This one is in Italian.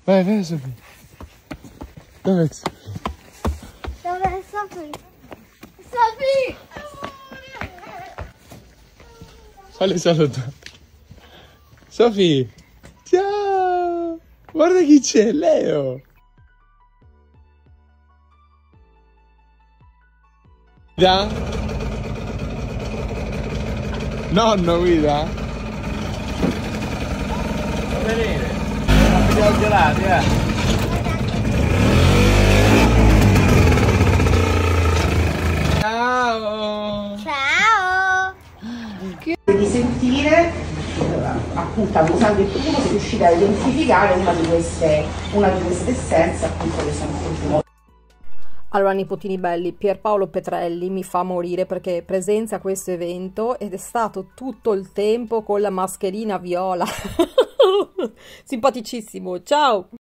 Vai Sofì. Dov'è Sofì? Dov'è Sofì? Sofì! Falli salutare. Sofì! Ciao! Guarda chi c'è, Leo! Guida? Nonno guida? Non venire. Abbiamo gelati, Ciao! Ciao! Di sentire, appunto usando il primo si riuscite a identificare una di queste essenze, appunto, che sono appunto. Allora, nipotini belli, Pierpaolo Petrelli mi fa morire perché presenzia questo evento ed è stato tutto il tempo con la mascherina viola. Simpaticissimo, ciao!